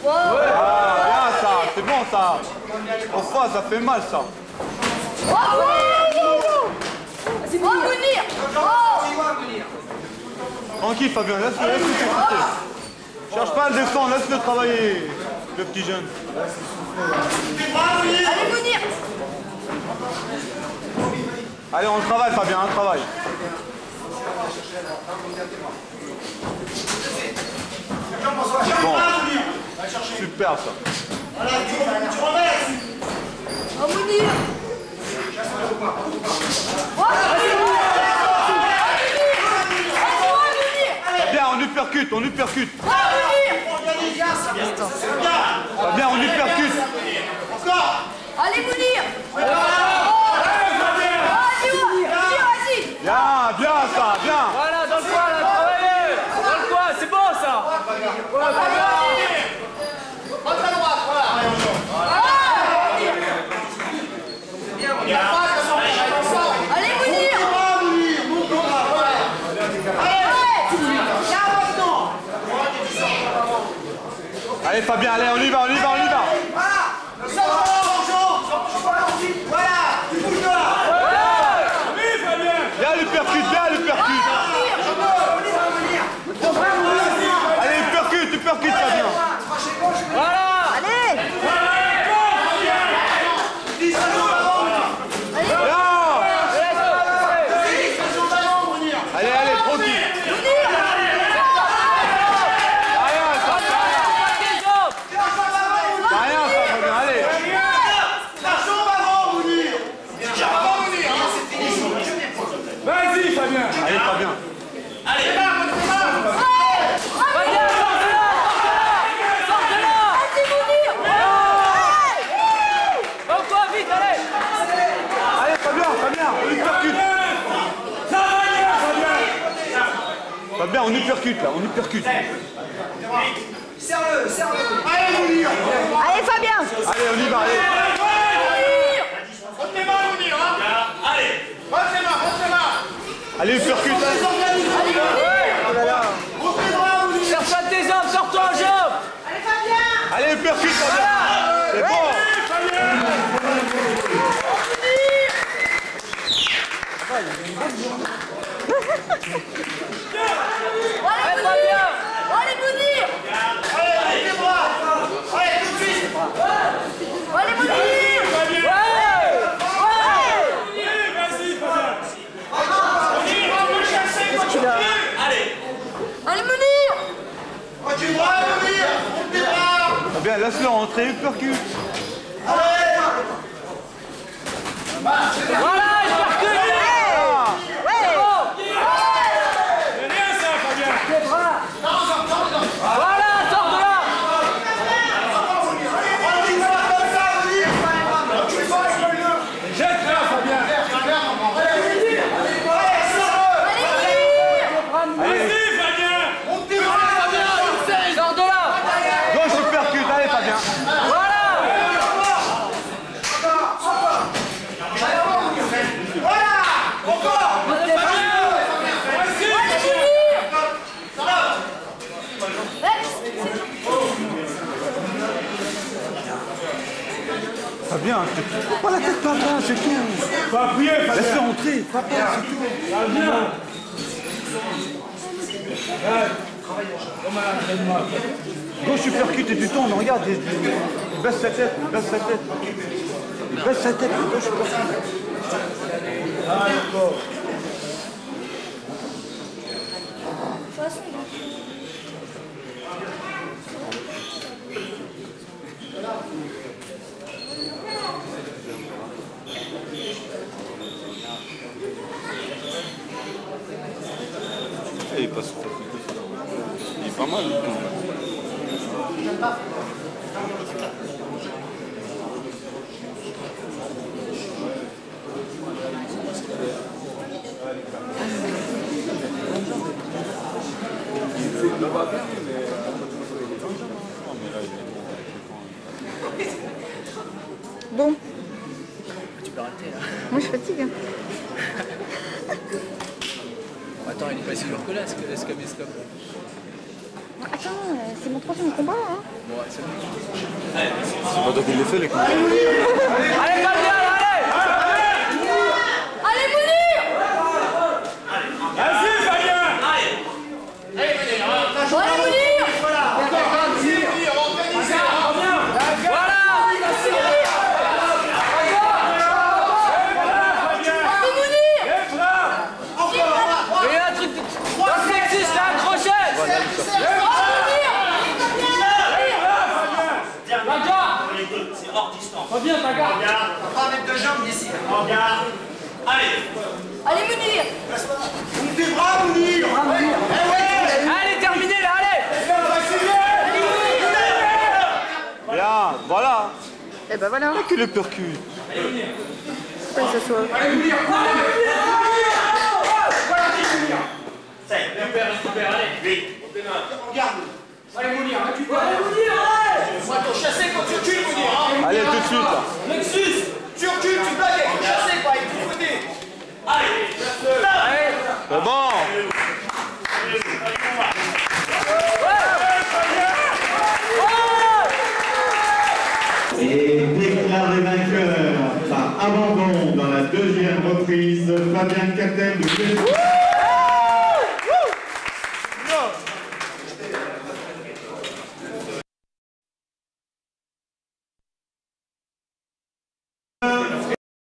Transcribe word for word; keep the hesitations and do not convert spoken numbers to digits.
Ah, bien ça, c'est bon ça. Au fond, ça fait mal ça. C'est bon, Mounir. Tranquille Fabien, laisse-le laisse s'écouter. Cherche pas à le descendre, laisse-le travailler, le petit jeune. Allez, Mounir. Allez, on travaille Fabien, on travaille. Bon, super ça. Oh, Mounir. Bien, on uppercut, on uppercut. Oh, Mounir. Bien, on uppercut. Allez, Mounir. Bien, bien ça, bien. Voilà, dans le coin, là, travaillez. Dans le coin, c'est bon ça. Voilà, très bien. Rentre à droite, voilà. Allez, Mounir. Allez Fabien, allez, on y va, on y va, on y va. Bien l'uppercut, bien l'uppercut. Allez, uppercut, uppercut Fabien. Voilà. Allez. Allez, allez, tranquille. Rien ça, rien ça Fabien, allez. Vas-y, Fabien. Allez Fabien. Allez, Fabien, sors de là. Sors de là. Au quoi, vite, allez. Allez Fabien, Fabien, on uppercut. Fabien, on uppercut là, on uppercut. Serre-le, serre-le. Allez, Mounir. Allez, Fabien. Allez, on y va, allez. Monte les mains, Mounir. Allez, monte les mains, monte les mains. Allez, uppercut. Monte les bras, Mounir. Cherche pas tes jambes, sors-toi en jambes. Allez, Fabien. Allez, uppercut Fabien. C'est bon. Allez, Mounir. Allez, Mounir. Allez, les bras. Allez, tout de suite. Allez, Mounir. Allez, Mounir. Oh, tu bras, Mounir. Monte les bras. Fabien, laisse-le rentrer, uppercut. Allez. Voilà, il percute. Voilà, sors de là. Jette là, Fabien. Allez, Monte tes bras, Fabien. Sors de là. gauche uppercut, allez Fabien. Voilà. Voilà. Encore. Fabien, faut pas la tête par là, c'est tout. Faut appuyer, Fabien. Laisse-le rentrer, Fabien, c'est tout. Gauche uppercut et tu tombes, regarde, il, il- il baisse sa tête, il baisse sa tête. Il baisse sa tête, gauche uppercut. Ah, d'accord. Il passe il est pas mal. Bon. Tu peux arrêter là. Moi, je fatigue. Hein. Attends, il est pas si lourd que là, ce que ce caméscope. Attends, euh, c'est mon troisième combat, hein. C'est pas toi qui les fait les combats. Allez, Fabien, allez. Allez, Mounir! Vas-y, Fabien. Allez, Mounir! Voilà. Il y a un truc dans le plexus, là, accroché. C'est hors distance. Reviens, ta garde. Regarde. Pas avec deux jambes d'ici. Regarde. Allez. Allez, Mounir! Ouvre tes bras, Mounir. Allez, terminé, là, allez. Bien, voilà. Eh ben voilà. Qui le percute. Pourquoi il s'assoit? Ça y est, récupère, récupère, allez. Vite. Regarde. Allez, Mounir, récupère. Allez, Mounir, allez. Moi, ton chassé quand tu recules, Mounir. Allez, tout de suite là. Lexus. Tu recules, tu blagues avec ton chassé, quoi, avec tout côté. Allez. Allez. C'est bon. Et déclaré vainqueur par abandon dans la deuxième reprise, Fabien Cattel de